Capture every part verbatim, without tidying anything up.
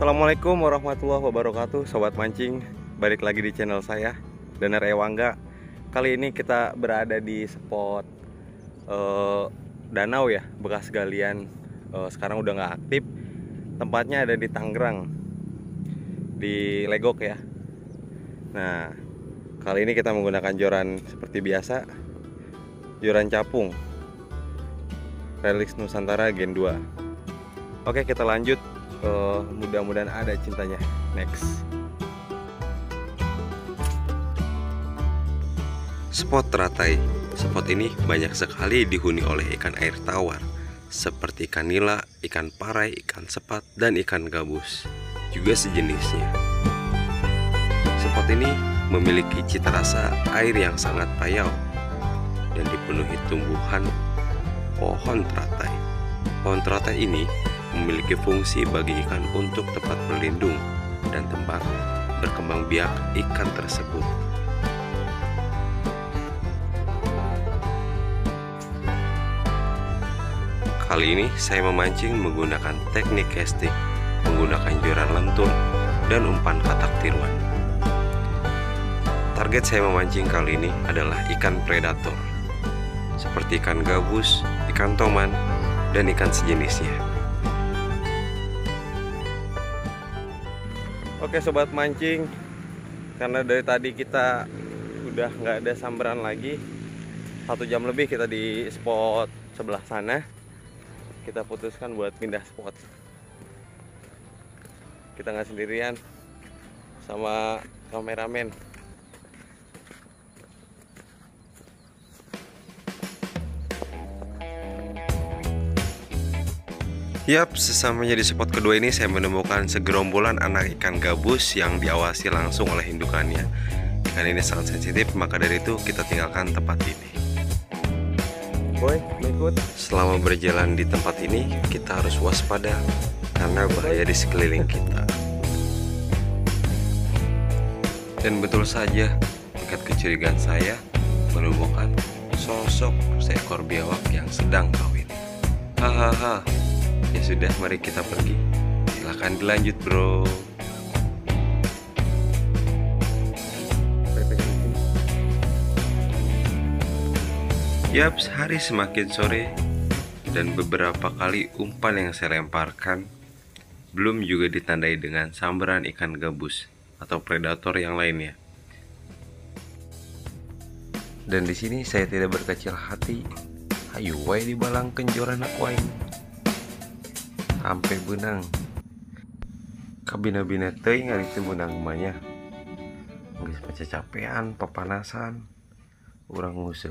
Assalamualaikum warahmatullahi wabarakatuh, sobat mancing. Balik lagi di channel saya, Danar Ewangga. Kali ini kita berada di spot uh, danau ya, bekas galian. uh, Sekarang udah nggak aktif. Tempatnya ada di Tangerang, di Legok ya. Nah, kali ini kita menggunakan joran seperti biasa, joran capung Relix Nusantara Gen dua. Oke, kita lanjut. Uh, mudah-mudahan ada cintanya. Next. Spot teratai. Spot ini banyak sekali dihuni oleh ikan air tawar seperti ikan nila, ikan parai, ikan sepat, dan ikan gabus, juga sejenisnya. Spot ini memiliki cita rasa air yang sangat payau dan dipenuhi tumbuhan pohon teratai. Pohon teratai ini memiliki fungsi bagi ikan untuk tempat berlindung dan tempat berkembang biak ikan tersebut. Kali ini saya memancing menggunakan teknik casting, menggunakan joran lentur dan umpan katak tiruan. Target saya memancing kali ini adalah ikan predator, seperti ikan gabus, ikan toman, dan ikan sejenisnya. Oke sobat mancing, karena dari tadi kita udah nggak ada sambaran lagi, satu jam lebih kita di spot sebelah sana. Kita putuskan buat pindah spot. Kita nggak sendirian, sama kameramen. Yap, sesamanya di spot kedua ini saya menemukan segerombolan anak ikan gabus yang diawasi langsung oleh indukannya. Ikan ini sangat sensitif, maka dari itu kita tinggalkan tempat ini. Boy, ikut. Selama berjalan di tempat ini, kita harus waspada karena bahaya di sekeliling kita. Dan betul saja, tingkat kecurigaan saya menemukan sosok seekor biawak yang sedang kawin. Hahaha. Ya sudah, mari kita pergi. Silahkan dilanjut bro. Yap, hari semakin sore dan beberapa kali umpan yang saya lemparkan belum juga ditandai dengan sambaran ikan gabus atau predator yang lainnya. Dan di sini saya tidak berkecil hati. Ayo wae dibalang kenjoran aku aing. Sampai benang kabina-bina teuing ari teu benang emanya. Geus pacacapean, papanasan, urang nguseup.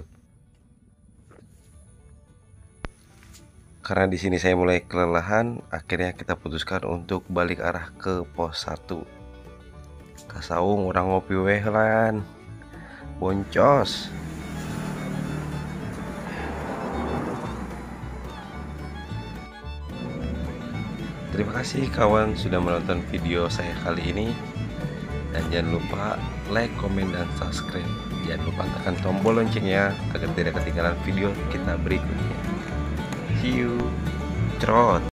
Karena di sini saya mulai kelelahan, akhirnya kita putuskan untuk balik arah ke pos satu. Kasaung urang ngopi weh lan. Boncos. Terima kasih kawan sudah menonton video saya kali ini. Dan jangan lupa like, komen, dan subscribe. Jangan lupa tekan tombol loncengnya agar tidak ketinggalan video kita berikutnya. See you. Trot.